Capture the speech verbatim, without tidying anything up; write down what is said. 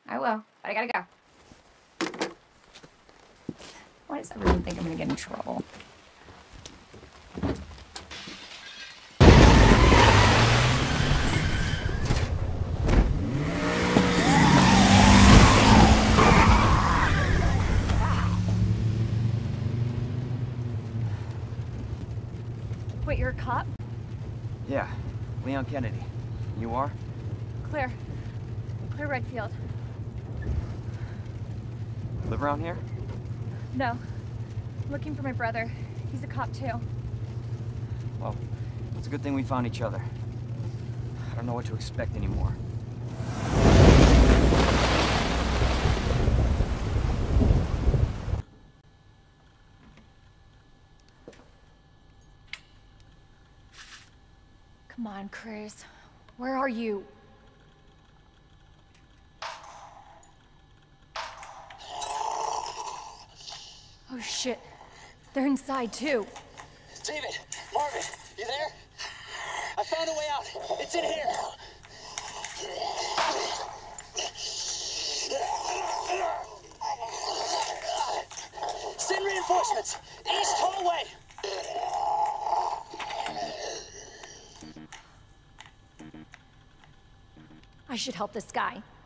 I will, but I gotta go. Why does everyone think I'm gonna get in trouble? Wait, you're a cop? Yeah, Leon Kennedy. You are? Claire. Claire Redfield. Live around here? No. I'm looking for my brother. He's a cop too. Well, it's a good thing we found each other. I don't know what to expect anymore. Come on, Chris. Where are you? Oh shit. They're inside too. David! Marvin! You there? I found a way out. It's in here. Send reinforcements! East hallway! I should help this guy.